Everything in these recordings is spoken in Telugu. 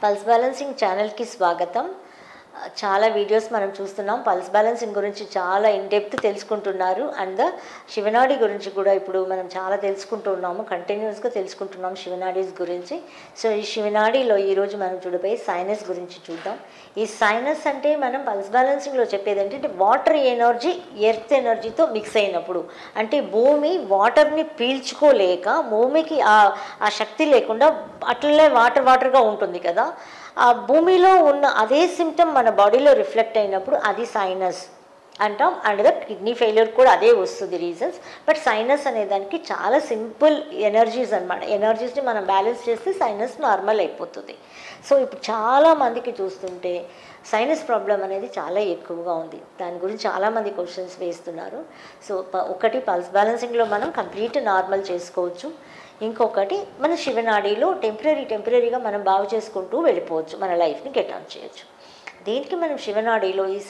పల్స్ బ్యాలెన్సింగ్ ఛానల్కి స్వాగతం. చాలా వీడియోస్ మనం చూస్తున్నాం. పల్స్ బ్యాలెన్సింగ్ గురించి చాలా ఇన్డెప్త్ తెలుసుకుంటున్నారు. అండ్ శివనాడి గురించి కూడా ఇప్పుడు మనం చాలా తెలుసుకుంటున్నాము, కంటిన్యూస్గా తెలుసుకుంటున్నాం శివనాడీస్ గురించి. సో ఈ శివనాడిలో ఈరోజు మనం చూడబోయే సైనస్ గురించి చూద్దాం. ఈ సైనస్ అంటే మనం పల్స్ బ్యాలెన్సింగ్లో చెప్పేది ఏంటంటే వాటర్ ఎనర్జీ ఎర్త్ ఎనర్జీతో మిక్స్ అయినప్పుడు, అంటే భూమి వాటర్ని పీల్చుకోలేక భూమికి ఆ శక్తి లేకుండా అట్లనే వాటర్గా ఉంటుంది కదా, ఆ భూమిలో ఉన్న అదే సిమ్టమ్ మన బాడీలో రిఫ్లెక్ట్ అయినప్పుడు అది సైనస్ అంటాం. అండ్ ద కిడ్నీ ఫెయిల్యూర్ కూడా అదే వస్తుంది రీజన్స్. బట్ సైనస్ అనే దానికి చాలా సింపుల్ ఎనర్జీస్ అనమాట. ఎనర్జీస్ని మనం బ్యాలెన్స్ చేస్తే సైనస్ నార్మల్ అయిపోతుంది. సో ఇప్పుడు చాలామందికి చూస్తుంటే సైనస్ ప్రాబ్లం అనేది చాలా ఎక్కువగా ఉంది. దాని గురించి చాలామంది క్వశ్చన్స్ వేస్తున్నారు. సో ఒకటి పల్స్ బ్యాలెన్సింగ్లో మనం కంప్లీట్ నార్మల్ చేసుకోవచ్చు. ఇంకొకటి మన శివనాడిలో టెంపరీగా మనం బాగు చేసుకుంటూ వెళ్ళిపోవచ్చు, మన లైఫ్ని గెట్ ఆన్ చేయొచ్చు. దీనికి మనం శివనాడిలో ఈ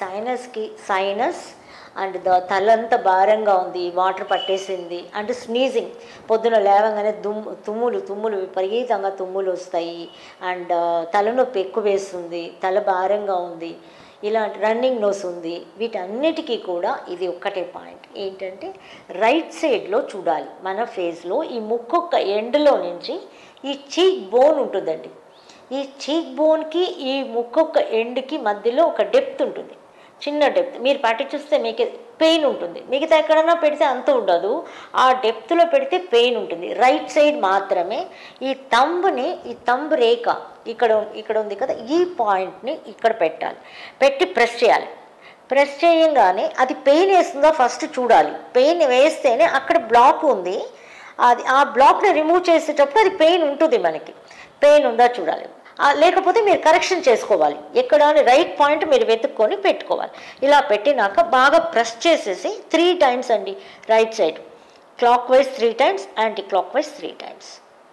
సైనస్ అండ్ తలంతా భారంగా ఉంది, వాటర్ పట్టేసింది, అండ్ స్నీజింగ్, పొద్దున లేవగానే తుమ్ములు విపరీతంగా తుమ్ములు వస్తాయి, అండ్ తలనొప్పి ఎక్కువ వేస్తుంది, తల భారంగా ఉంది, ఇలాంటి రన్నింగ్ నోస్ ఉంది, వీటన్నిటికీ కూడా ఇది ఒక్కటే పాయింట్ ఏంటంటే రైట్ సైడ్లో చూడాలి. మన ఫేస్లో ఈ ముక్కొక్క ఎండ్లో నుంచి ఈ చీక్ బోన్ ఉంటుందండి. ఈ చీక్ బోన్కి ఈ ముక్కొక్క ఎండ్కి మధ్యలో ఒక డెప్త్ ఉంటుంది, చిన్న డెప్త్. మీరు పట్టి చూస్తే మీకు పెయిన్ ఉంటుంది, మిగతా ఎక్కడన్నా పెడితే అంత ఉండదు, ఆ డెప్త్లో పెడితే పెయిన్ ఉంటుంది. రైట్ సైడ్ మాత్రమే. ఈ తంబ్ రేఖ ఇక్కడ ఉంది కదా, ఈ పాయింట్ని ఇక్కడ పెట్టాలి, పెట్టి ప్రెస్ చేయాలి. ప్రెస్ చేయంగానే అది పెయిన్ వేస్తుందో ఫస్ట్ చూడాలి. పెయిన్ వేస్తేనే అక్కడ బ్లాక్ ఉంది, ఆ బ్లాక్ని రిమూవ్ చేసేటప్పుడు అది పెయిన్ ఉంటుంది. మనకి పెయిన్ ఉందా చూడాలి, లేకపోతే మీరు కరెక్షన్ చేసుకోవాలి. ఎక్కడ రైట్ పాయింట్ మీరు వెతుక్కొని పెట్టుకోవాలి. ఇలా పెట్టినాక బాగా ప్రెస్ చేసేసి 3 times అండి, right side clockwise 3 times, anti clockwise 3 times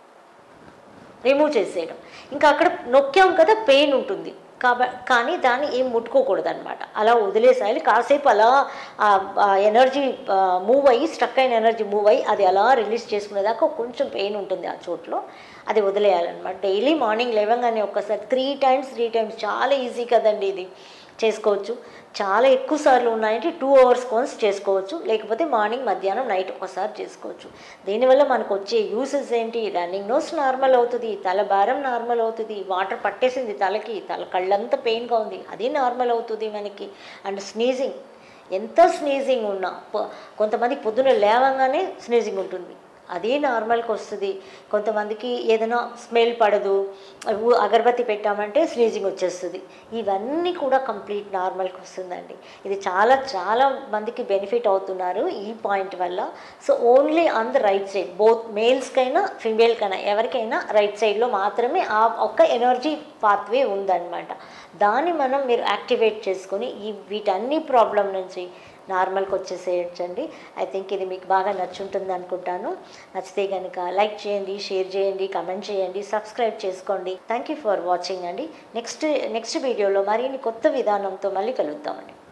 remove చేసేయడం. ఇంకా అక్కడ నొక్కాం కదా, పెయిన్ ఉంటుంది కానీ దాన్ని ఏం ముట్టుకోకూడదు అనమాట. అలా వదిలేసేయాలి. కాసేపు అలా ఎనర్జీ మూవ్ అయ్యి, స్ట్రక్ అయిన ఎనర్జీ మూవ్ అయ్యి అది అలా రిలీజ్ చేసుకునేదాకా కొంచెం పెయిన్ ఉంటుంది ఆ చోట్లో, అది వదిలేయాలన్నమాట. డైలీ మార్నింగ్ లేవగానే ఒక్కసారి 3 times చాలా ఈజీ కదండి, ఇది చేసుకోవచ్చు. చాలా ఎక్కువ సార్లు ఉన్నాయంటే 2 hours కోన్స్ చేసుకోవచ్చు, లేకపోతే మార్నింగ్ మధ్యాహ్నం నైట్ ఒకసారి చేసుకోవచ్చు. దీనివల్ల మనకు వచ్చే యూసెస్ ఏంటి? రన్నింగ్ నోస్ నార్మల్ అవుతుంది, తల భారం నార్మల్ అవుతుంది, వాటర్ పట్టేసింది తలకి, కళ్ళంతా పెయిన్గా ఉంది, అది నార్మల్ అవుతుంది మనకి. అండ్ స్నీజింగ్, ఎంత స్నీజింగ్ ఉన్నా, కొంతమంది పొద్దున లేవగానే స్నీజింగ్ ఉంటుంది, అది నార్మల్కి వస్తుంది. కొంతమందికి ఏదైనా స్మెల్ పడదు, అగరబత్తి పెట్టామంటే స్నీజింగ్ వచ్చేస్తుంది. ఇవన్నీ కూడా కంప్లీట్ నార్మల్కి వస్తుందండి. ఇది చాలా మందికి బెనిఫిట్ అవుతున్నారు ఈ పాయింట్ వల్ల. So only on the right side, both మేల్స్కైనా ఫీమేల్కైనా ఎవరికైనా రైట్ సైడ్లో మాత్రమే ఆ ఒక్క ఎనర్జీ పాత్వే ఉందన్నమాట. దాన్ని మీరు యాక్టివేట్ చేసుకొని వీటన్ని ప్రాబ్లం నుంచి నార్మల్కి వచ్చేసేయచ్చండి. ఐ థింక్ ఇది మీకు బాగా నచ్చుంటుంది అనుకుంటాను. నచ్చితే కనుక లైక్ చేయండి, షేర్ చేయండి, కమెంట్ చేయండి, సబ్స్క్రైబ్ చేసుకోండి. థ్యాంక్ యూ ఫర్ వాచింగ్ అండి. నెక్స్ట్ వీడియోలో మరిన్ని కొత్త విధానంతో మళ్ళీ కలుద్దామండి.